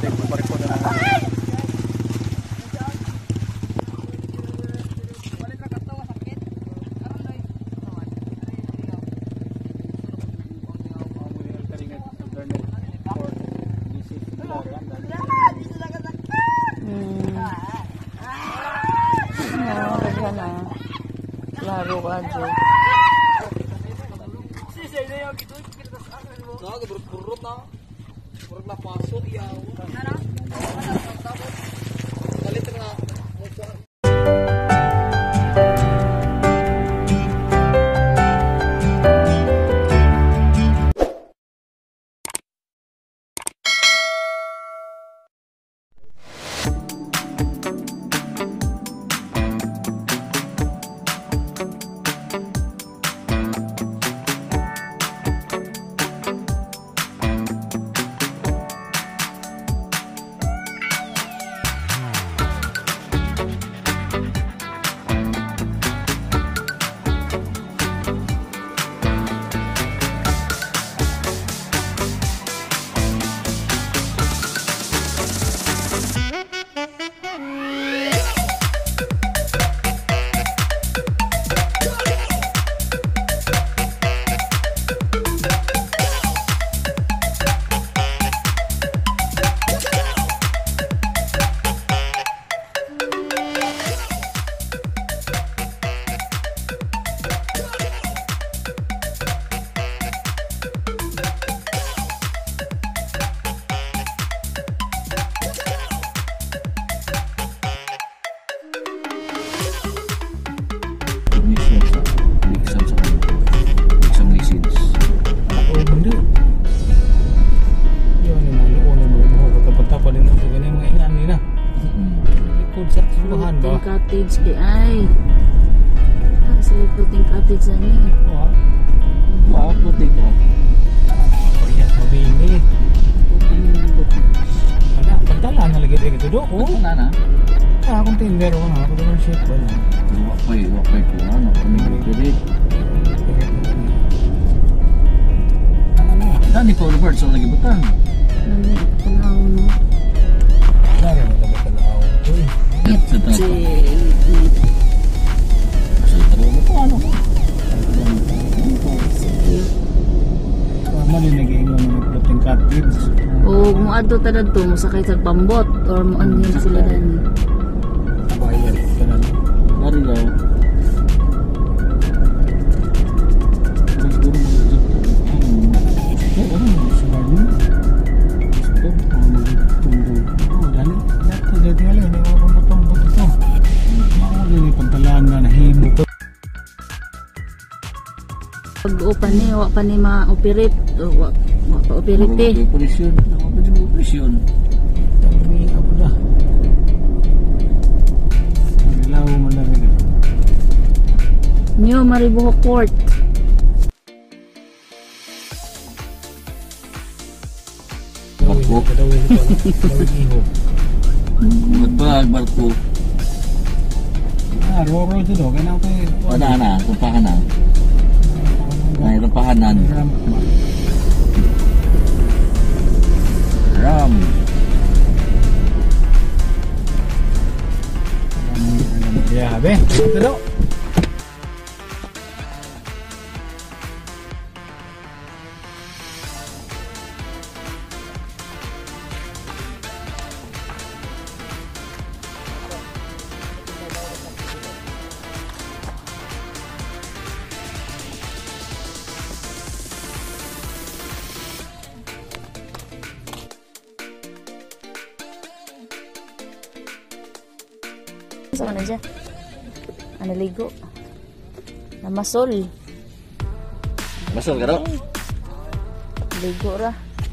Laro ka aja. Berurut na. Berurut na pasok ya. Kali tengah. Cottage di ay. Sila puting cottage ani. Oh, puting ko. Oh, iya, mabini. Ana, pagtala na lagi dito do. Oh, nana. Akong tinder ko na, ako naman shit ba na. Wapay ko ano, kami dito. Tani ko Robert so lagi butang. Nani tanaw no. Dari mo lagi tanaw. O mo adto ta dadto mo sakay sa pambot or mo anhin sila dani. Bayad kanan. Ari daw. Pag-upan ni, wak pa ni ma-operate. Wak pa-operate eh. Operasyon. Operasyon. Tapi apa dah? Nilaw mo na rin. New Mariboho Port. Barko. Magbag barko. Roro itu doh, kan apa? Ada tumpahan na. May tumpahanan. Ram. Ya, be, itu doh. Sama na dyan. Naligo. Namasol. Masol ka daw? Ligo ra.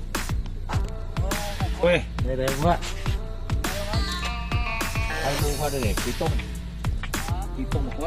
Weh, dari gua. Aku gua deh, hitung. Hitung gua.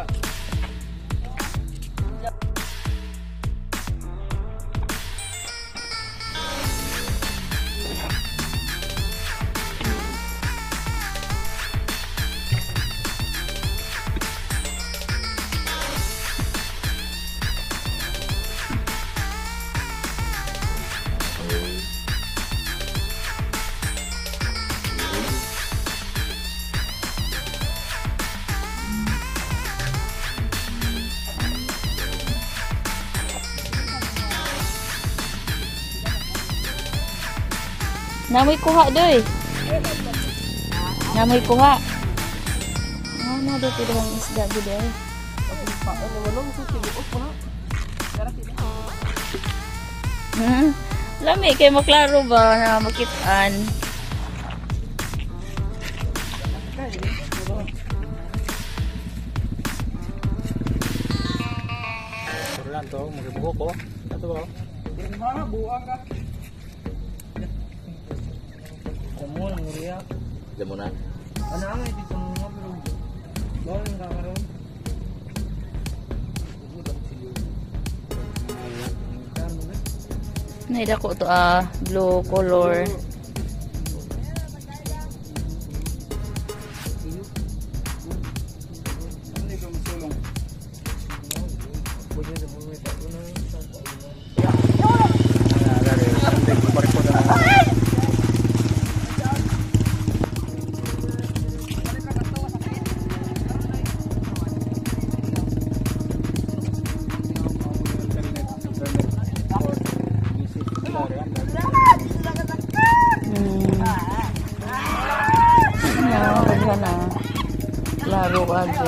Namoy kuha doy. Namoy kuha. Ano do tidong isda gid ay. Lami kay maklaro ba na makitaan. Turuan to, magbuko ko. Ito ba? Mga buang ka. Kamu lang nguriya. Diyan muna. Ano ang dito sa mga pero bawal ka karon. Naida ko to blue color. Laro aja.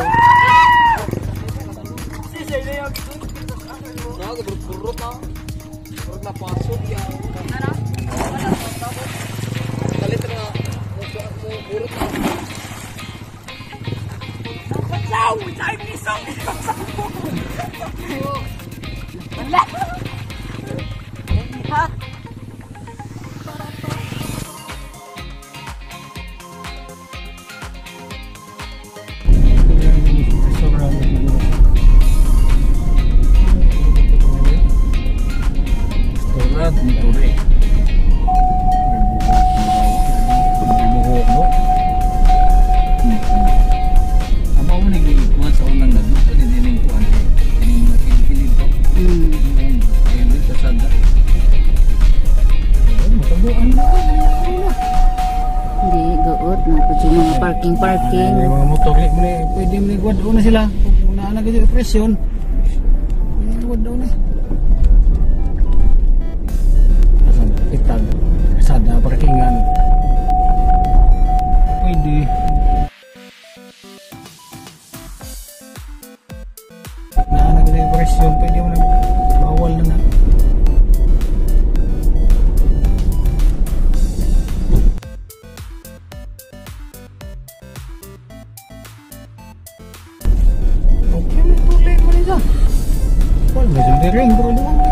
Parking. May mga motor pwede maligwad na sila. Kung naana kasi presyon. Maligwad daw na. Asan pitag sada parkingan. Pwede. Naana kasi presyon pwede mo na bawal na na. Wala, may ring bro doon.